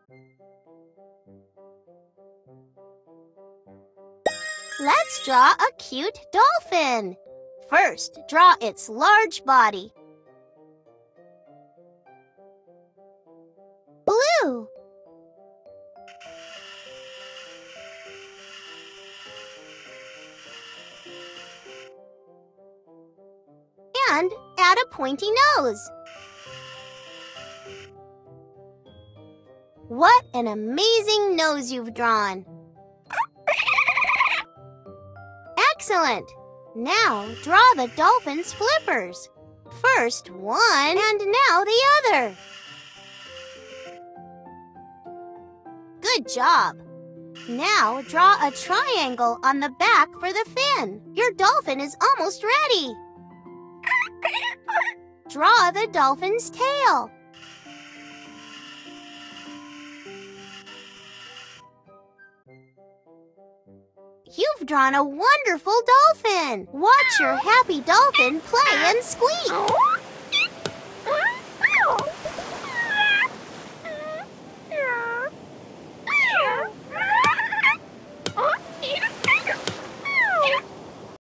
Let's draw a cute dolphin. First, draw its large body. Blue. And add a pointy nose. What an amazing nose you've drawn! Excellent! Now draw the dolphin's flippers. First one and now the other. Good job! Now draw a triangle on the back for the fin. Your dolphin is almost ready. Draw the dolphin's tail. You've drawn a wonderful dolphin! Watch your happy dolphin play and squeak!